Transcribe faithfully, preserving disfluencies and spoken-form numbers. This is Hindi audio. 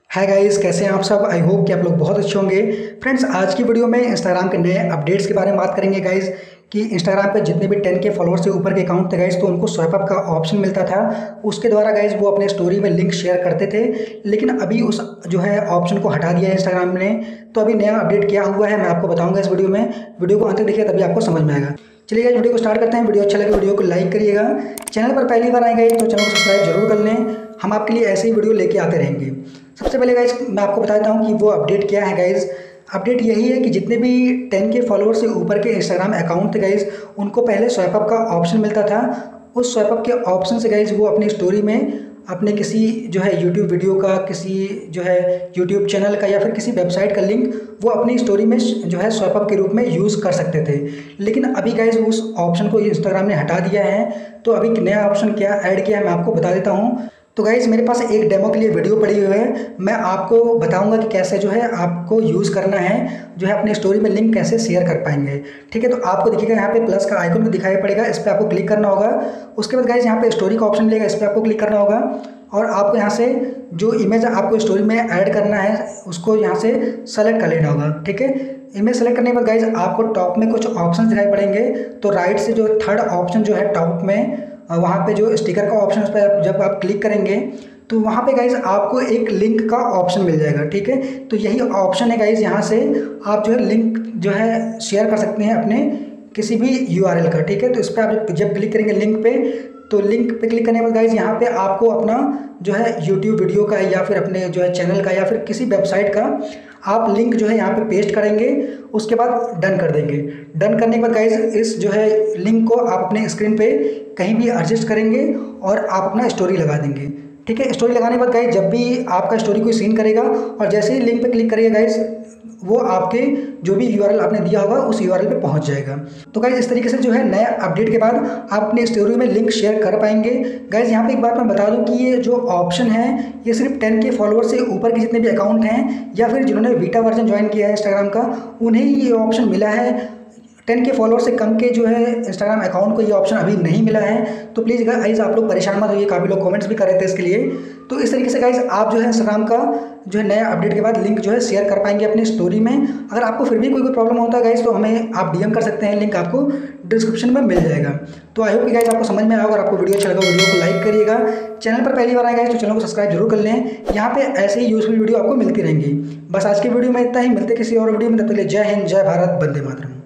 हाय गाइस, कैसे हैं आप सब। आई होप कि आप लोग बहुत अच्छे होंगे। फ्रेंड्स, आज की वीडियो में इंस्टाग्राम के नए अपडेट्स के बारे में बात करेंगे गाइस कि इंस्टाग्राम पे जितने भी टेन के फॉलोअर्स से ऊपर के अकाउंट थे गाइस, तो उनको स्वाइप अप का ऑप्शन मिलता था। उसके द्वारा गाइस वो अपने स्टोरी में लिंक शेयर करते थे, लेकिन अभी उस जो है ऑप्शन को हटा दिया है इंस्टाग्राम ने। तो अभी नया अपडेट क्या हुआ है मैं आपको बताऊँगा इस वीडियो में। वीडियो को अंत तक देखिए, तभी आपको समझ में आएगा। चलिए गाइस, वीडियो को स्टार्ट करते हैं। वीडियो अच्छा लगे वीडियो को लाइक करिएगा। चैनल पर पहली बार आएंगे तो चैनल को सब्सक्राइब जरूर कर लें। हम आपके लिए ऐसे ही वीडियो लेके आते रहेंगे। सबसे पहले गाइस मैं आपको बताता हूँ कि वो अपडेट क्या है गाइस। अपडेट यही है कि जितने भी टेन के फॉलोअर्स से ऊपर के इंस्टाग्राम अकाउंट थे गाइस, उनको पहले स्वाइप अप का ऑप्शन मिलता था। उस स्वाइप अप के ऑप्शन से गाइस वो अपनी स्टोरी में अपने किसी जो है यूट्यूब वीडियो का, किसी जो है यूट्यूब चैनल का या फिर किसी वेबसाइट का लिंक वो अपनी स्टोरी में जो है स्वाइप अप के रूप में यूज़ कर सकते थे। लेकिन अभी गाइस उस ऑप्शन को इंस्टाग्राम ने हटा दिया है। तो अभी नया ऑप्शन क्या ऐड किया है मैं आपको बता देता हूँ। तो गाइज़ मेरे पास एक डेमो के लिए वीडियो पड़ी हुई है, मैं आपको बताऊंगा कि कैसे जो है आपको यूज़ करना है, जो है अपनी स्टोरी में लिंक कैसे शेयर कर पाएंगे। ठीक है, तो आपको दिखेगा यहाँ पे प्लस का आइकन भी दिखाई पड़ेगा, इस पर आपको क्लिक करना होगा। उसके बाद गाइज़ यहाँ पे स्टोरी का ऑप्शन मिलेगा, इस पर आपको क्लिक करना होगा और आपको यहाँ से जो इमेज आपको स्टोरी में ऐड करना है उसको यहाँ से सेलेक्ट कर लेना होगा। ठीक है, इमेज सेलेक्ट करने के बाद गाइज़ आपको टॉप में कुछ ऑप्शन दिखाई पड़ेंगे। तो राइट से जो थर्ड ऑप्शन जो है टॉप में, वहाँ पे जो स्टिकर का ऑप्शन उस पर जब आप क्लिक करेंगे तो वहाँ पे गाइज़ आपको एक लिंक का ऑप्शन मिल जाएगा। ठीक है, तो यही ऑप्शन है गाइज़, यहाँ से आप जो है लिंक जो है शेयर कर सकते हैं अपने किसी भी यूआरएल का। ठीक है, तो इस पर आप जब क्लिक करेंगे लिंक पे, तो लिंक पे क्लिक करने के बाद गाइज़ यहाँ पे आपको अपना जो है यूट्यूब वीडियो का या फिर अपने जो है चैनल का या फिर किसी वेबसाइट का आप लिंक जो है यहाँ पे पेस्ट करेंगे। उसके बाद डन कर देंगे। डन करने के बाद गाइज़ इस जो है लिंक को आप अपने स्क्रीन पे कहीं भी एडजस्ट करेंगे और आप अपना स्टोरी लगा देंगे। ठीक है, स्टोरी लगाने के बाद गाइज़ जब भी आपका स्टोरी कोई सीन करेगा और जैसे ही लिंक पे क्लिक करेगा गाइज़, वो आपके जो भी यूआरएल आपने दिया होगा उस यूआरएल पे पहुंच जाएगा। तो गाइज़ इस तरीके से जो है नया अपडेट के बाद आप अपनी स्टोरी में लिंक शेयर कर पाएंगे। गाइज़ यहाँ पे एक बात मैं बता दूं कि ये जो ऑप्शन है ये सिर्फ टेन के फॉलोअर्स से ऊपर के जितने भी अकाउंट हैं या फिर जिन्होंने बीटा वर्जन ज्वाइन किया है इंस्टाग्राम का, उन्हें ही ये ऑप्शन मिला है। टेन के फॉलोअर से कम के जो है इंस्टाग्राम अकाउंट को ये ऑप्शन अभी नहीं मिला है। तो प्लीज़ गाइज़ आप लोग परेशान मत होइए, काफ़ी लोग कमेंट्स भी कर रहे थे इसके लिए। तो इस तरीके से गाइज़ आप जो है इंस्टाग्राम का जो है नया अपडेट के बाद लिंक जो है शेयर कर पाएंगे अपनी स्टोरी में। अगर आपको फिर भी कोई कोई प्रॉब्लम होता है गाइज़ तो हमें आप डीएम कर सकते हैं, लिंक आपको डिस्क्रिप्शन में मिल जाएगा। तो आई होप कि गाइज़ आपको समझ में आया। अगर आपको वीडियो अच्छा लगा वीडियो को लाइक करिएगा। चैनल पर पहली बार आए गाइज़ तो चैनल को सब्सक्राइब जरूर कर लें। यहाँ पे ऐसे ही यूजफुल वीडियो आपको मिलती रहेंगी। बस आज की वीडियो में इतना ही, मिलते किसी और वीडियो में, तब तक के लिए जय हिंद, जय भारत, वंदे मातरम।